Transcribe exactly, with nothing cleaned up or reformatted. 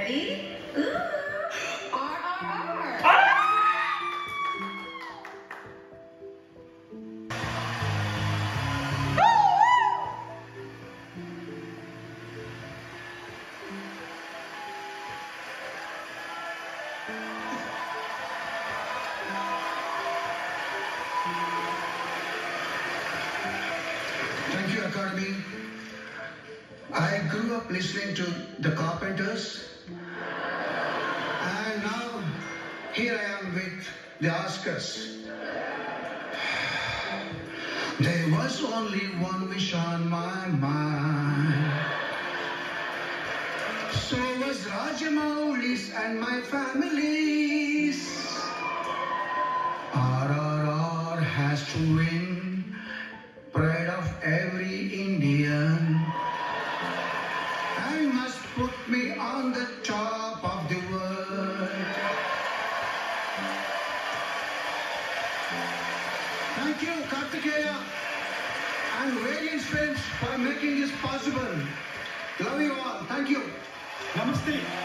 Ready? Ooh. R R R. Thank you, Academy. I grew up listening to the Carpenters, and now here I am with the Oscars. There was only one wish on my mind. So was Rajamouli's and my family's. R R R has to win, pride of every Indian, and must put me on the top of the world. Thank you, Kartikeya and Radiance Films for making this possible. Love you all. Thank you. Namaste.